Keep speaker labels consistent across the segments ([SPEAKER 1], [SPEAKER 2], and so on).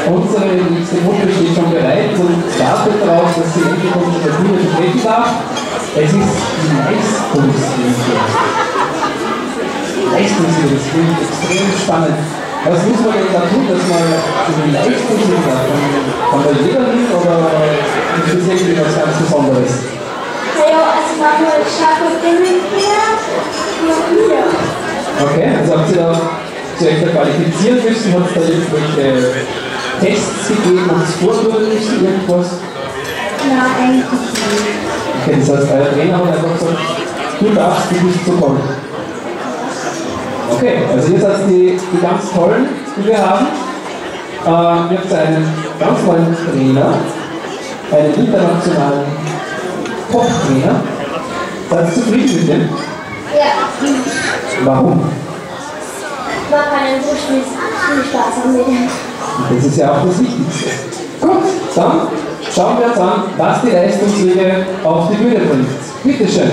[SPEAKER 1] Unsere nächste Gruppe steht schon bereit und wartet darauf, dass sie endlich unsere Bühne vertreten darf. Es ist die Leistungslinie. Leistungslinie, das klingt extrem spannend. Was muss man denn da tun, dass man die Leistungslinie von der Lehrerin oder ist das irgendwie was ganz Besonderes?
[SPEAKER 2] Ja, also man muss schaffen,
[SPEAKER 1] Okay, also habt ihr euch da qualifizieren müssen, hat es da irgendwelche Tests gegeben, hat es vortun müssen, irgendwas?
[SPEAKER 2] Nein, eigentlich nicht.
[SPEAKER 1] Okay, das heißt, euer Trainer hat einfach gesagt, du darfst nicht so kommen. Okay, also ihr seid die ganz tollen, die wir haben. Wir haben einen ganz neuen Trainer, einen internationalen Kochtrainer. Seid ihr zufrieden mit dem?
[SPEAKER 2] Ja.
[SPEAKER 1] Warum?
[SPEAKER 2] Man kann so viel Spaß haben mit dem.
[SPEAKER 1] Das ist ja auch das Wichtigste. Gut, dann schauen wir uns an, was die Leistungslinie auf die Bühne bringt. Bitte schön.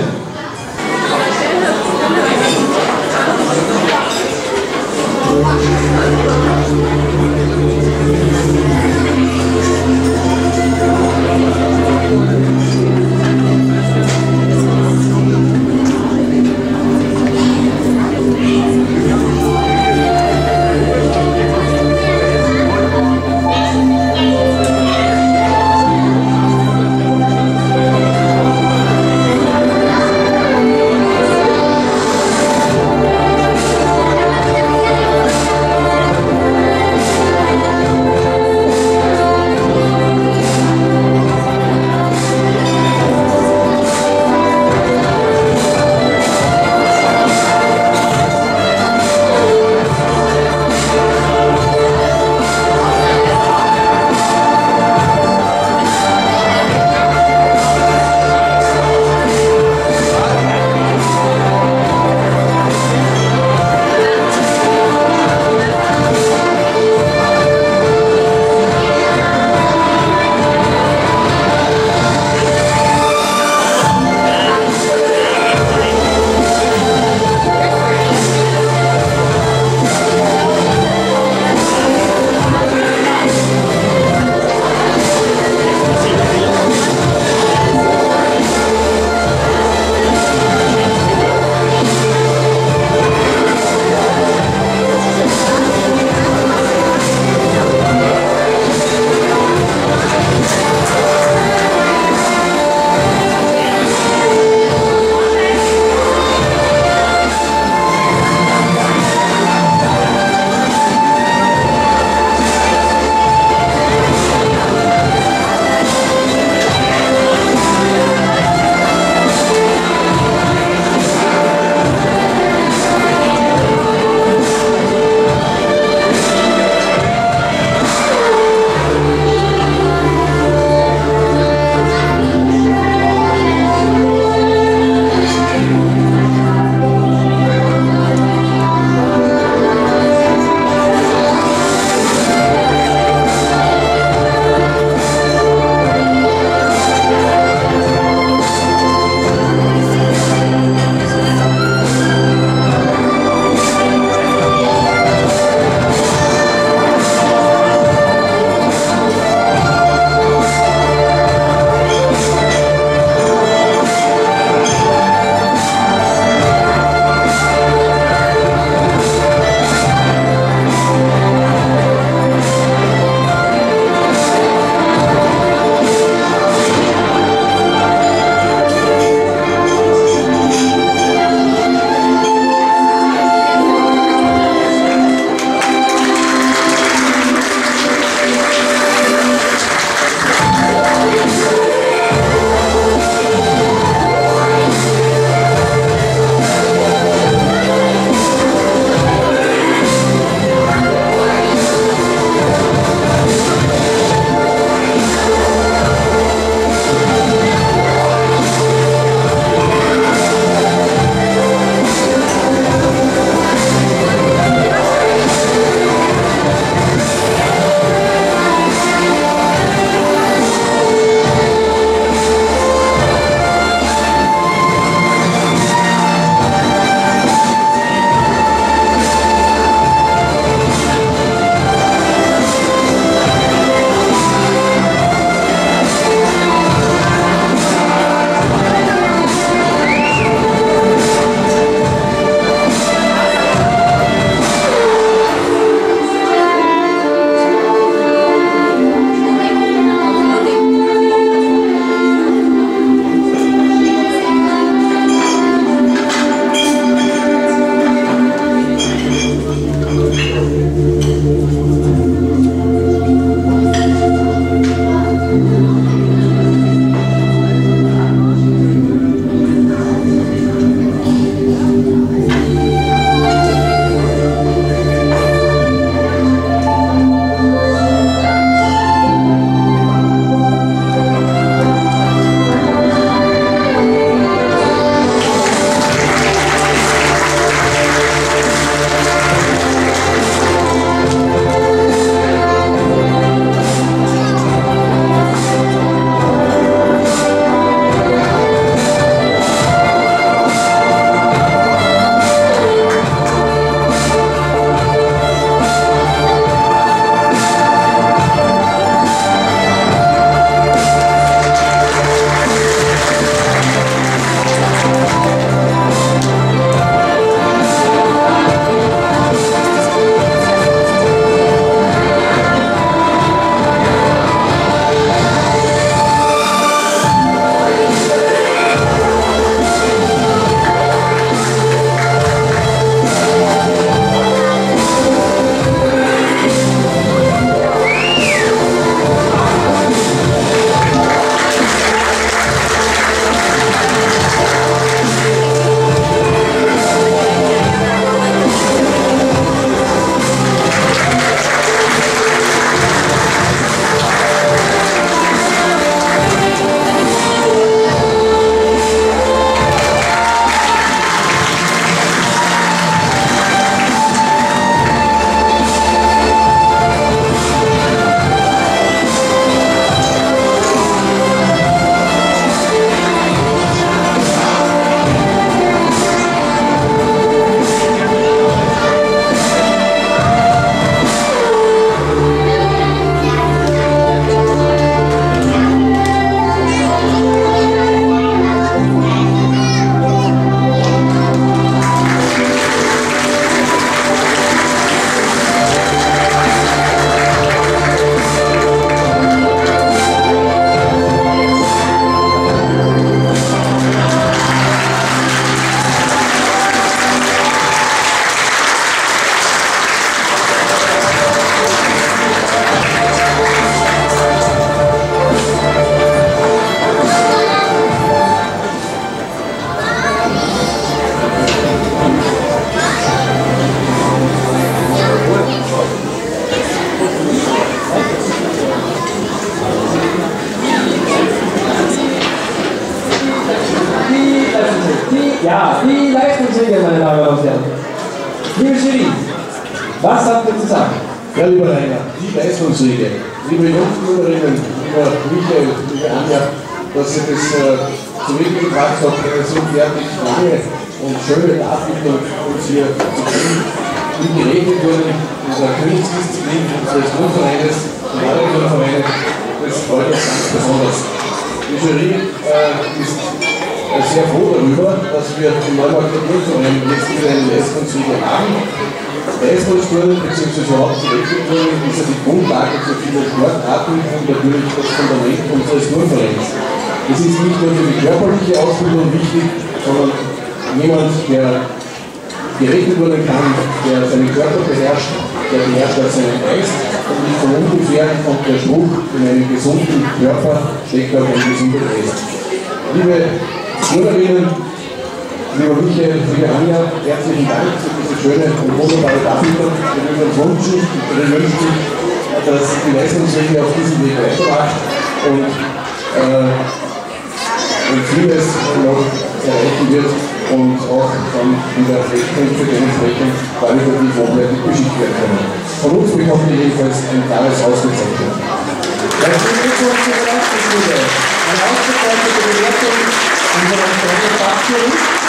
[SPEAKER 1] Ja, die Leistungssieger, meine Damen und Herren. Liebe Jury, was habt ihr zu sagen?
[SPEAKER 3] Ja, lieber Rainer, die Leistungssieger, liebe Jungspielerinnen, lieber Michael, liebe Anja, dass ihr das zu Wege gebracht habt, so fertig lange und schöne Darbietung uns hier zu tun, wie geregelt wurden, unserer Königsdisziplin unseres Grundvereines und aller Grundvereine, das freut uns ganz besonders. Die Jury ist sehr froh darüber, dass wir im Neumarkter Grundverein jetzt wieder einen Leistungssieger haben. Leistungsturnen bzw. Hauptverwechselturnen ist ja die Grundlage für viele Sportarten und natürlich das Fundament unseres Turnvereins. Es ist nicht nur für die körperliche Ausbildung wichtig, sondern jemand, der geregelt werden kann, der seinen Körper beherrscht, der beherrscht auch seinen Geist und nicht von ungefähr kommt der Spruch, in einem gesunden Körper steckt auch ein gesunder Geist. Liebe Turnerinnen, lieber Michael, liebe Anja, herzlichen Dank für diese schöne und wunderbare Darbietung. Wir wünschen sich, dass die Leistungswege auf diesem Weg weitermacht und vieles noch erreichen wird und auch dann wieder Rechtspunkte dementsprechend qualitativ hochwertig beschickt werden können. Von uns bekommt ihr jedenfalls ein klares Ausgezeichnet.
[SPEAKER 1] Herzlichen Glückwunsch zur Leistungsliga. Eine ausgezeichnete Bewertung unserer Fachjury.